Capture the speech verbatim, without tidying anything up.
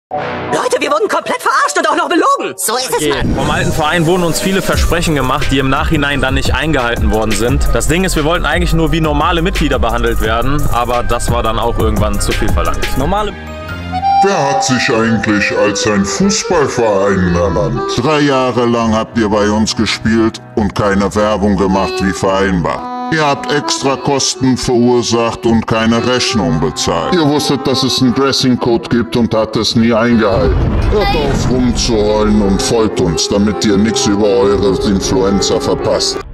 Leute, wir wurden komplett verarscht und auch noch belogen. So ist Okay. es, Mann. Vom alten Verein wurden uns viele Versprechen gemacht, die im Nachhinein dann nicht eingehalten worden sind. Das Ding ist, wir wollten eigentlich nur wie normale Mitglieder behandelt werden, aber das war dann auch irgendwann zu viel verlangt. Normale... Wer hat sich eigentlich als ein Fußballverein ernannt? Drei Jahre lang habt ihr bei uns gespielt und keine Werbung gemacht wie vereinbart. Ihr habt extra Kosten verursacht und keine Rechnung bezahlt. Ihr wusstet, dass es einen Dressingcode gibt und habt es nie eingehalten. Hört auf rumzuheulen und folgt uns, damit ihr nichts über eure Influencer verpasst.